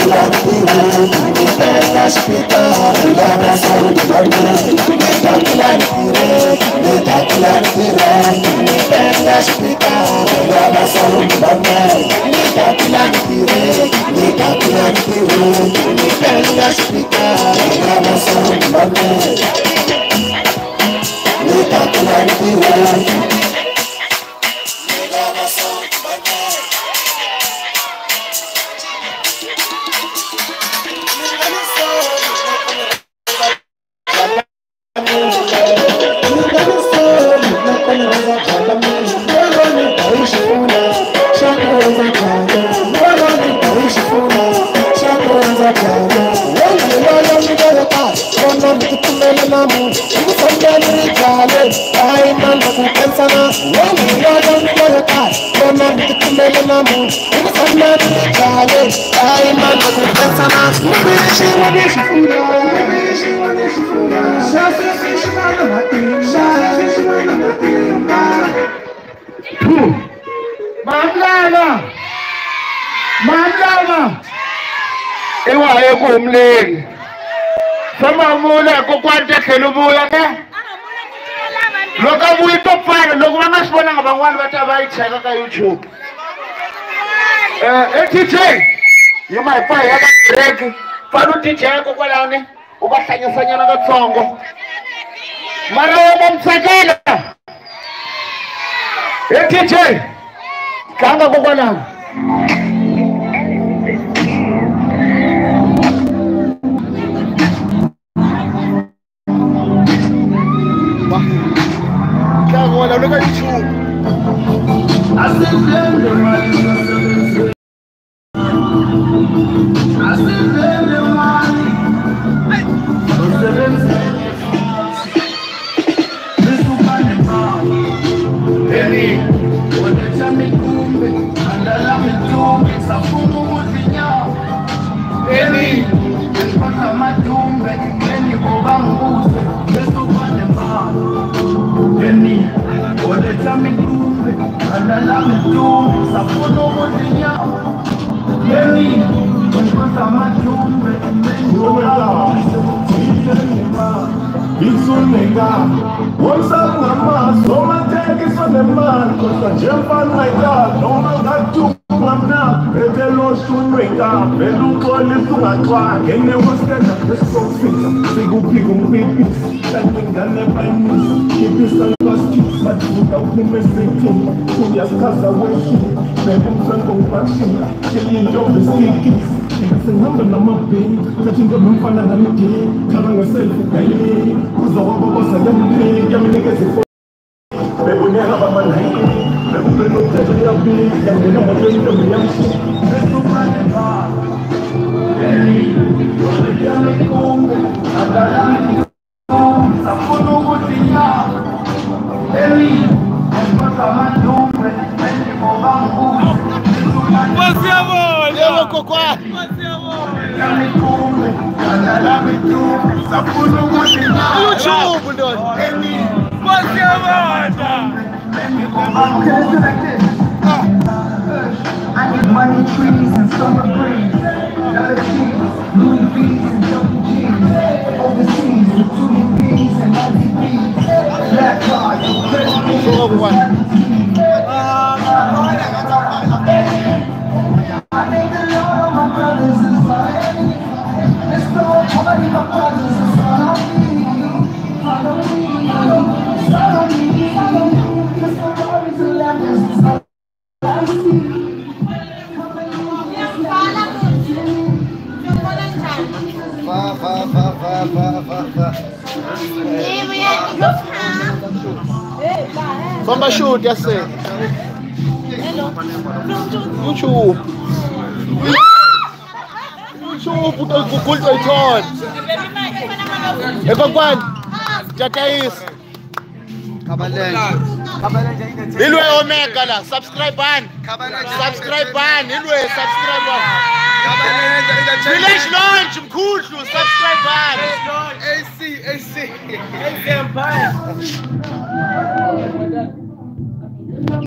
Mandala ewa ekumleki samamula kokwanta khulubuya ke loka buyi topana lokho bangasibona ngabangwani bathi abayitheka ka YouTube TJ you might buy a break fana uDJ kokwalani ubahlanyisanyana katsongo mara bomtsekela TJ kanga kokwalani Look at YouTube. I said, once I'm a man, so my take is on the man, cause I jump on my God, don't know that to come now, if they lost to ring up, they look all into my clock, and they was there, let's go fix them, they go big on baby, that thing that never miss, keep this on us, but without the missing thing, so yes, cause I went to, they don't turn on vaccine, killing your mistake. Number number pain, touching the moon for another day, covering yourself with a day, who's the one was a young day, young niggas. They will never have a man, they will not touch your big, and they never bring them young shit. Let's go find them hard. Hey, you're the young home, and the young home, some follow what they are. Hey, and what a man do, and you go back home. What's your boy? Hello, Coco. YouTube, dude. What's your word? I need money trees and summer breeze. Dollar trees, Louis V's and double G's. Overseas with Tootie B's and Nazi B's. Black card, I thank the Lord of my brothers and sons. Let's go party, my brothers and sons. Follow me, follow me, follow me, follow me. Let's go party to levels. Bomba shoot, yes sir. YouTube. YouTube, Google Python. Ekokwan, Jatais. Ilwe Omega la, subscribe ban. Subscribe ban, Ilwe subscribe ban. Village launch, mkhulu, subscribe ban. AC Empire.